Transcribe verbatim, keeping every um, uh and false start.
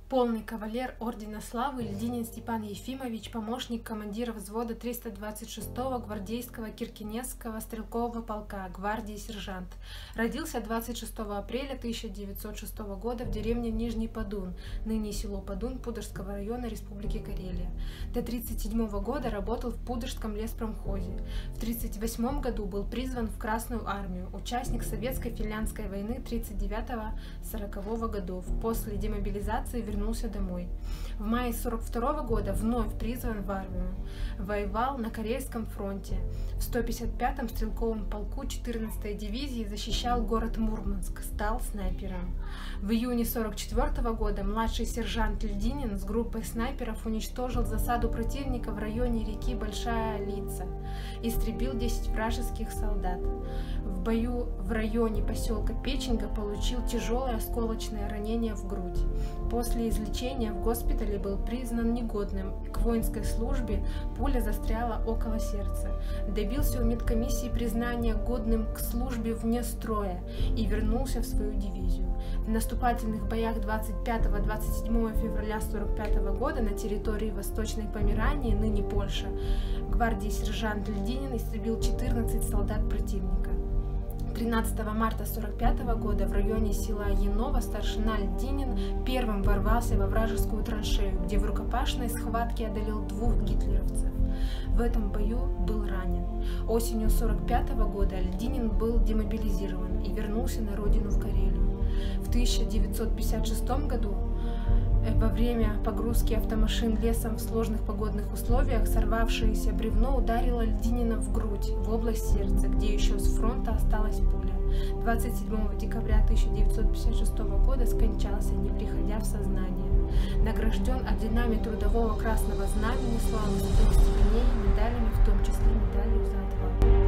Полный кавалер Ордена Славы Льдинин Степан Ефимович, помощник командира взвода триста двадцать шестого гвардейского Киркинесского стрелкового полка, гвардии сержант. Родился двадцать шестого апреля тысяча девятьсот шестого года в деревне Нижний Подун, ныне село Подун Пудожского района Республики Карелия. До тридцать седьмого года работал в Пудожском леспромхозе. В тридцать восьмом году был призван в Красную армию, участник Советско-финляндской войны тридцать девятого — сорокового годов. После демобилизации вернулся вернулся домой. В мае сорок второго года вновь призван в армию. Воевал на Карельском фронте. В сто пятьдесят пятом стрелковом полку четырнадцатой дивизии защищал город Мурманск, стал снайпером. В июне сорок четвёртого года младший сержант Льдинин с группой снайперов уничтожил засаду противника в районе реки Большая Лица, истребил десять вражеских солдат. В бою в районе поселка Печенга получил тяжелое осколочное ранение в грудь. После излечения в госпитале был признан негодным к воинской службе, пуля застряла около сердца. Добился у медкомиссии признания годным к службе вне строя и вернулся в свою дивизию. В наступательных боях двадцать пятого — двадцать седьмого февраля сорок пятого года на территории Восточной Померании, ныне Польша, гвардии сержант Льдинин истребил четырнадцать солдат противника. тринадцатого марта сорок пятого года в районе села Яново старшина Льдинин первым ворвался во вражескую траншею, где в рукопашной схватке одолел двух гитлеровцев. В этом бою был ранен. Осенью сорок пятого года Льдинин был демобилизирован и вернулся на родину в Карелию. В тысяча девятьсот пятьдесят шестом году во время погрузки автомашин лесом в сложных погодных условиях сорвавшееся бревно ударило Льдинина в грудь, в область сердца, где еще с фронта осталась пуля. двадцать седьмого декабря тысяча девятьсот пятьдесят шестого года скончался, не приходя в сознание. Награжден орденами Трудового Красного Знамени, славных степеней, медалями, в том числе медалью за отвагу.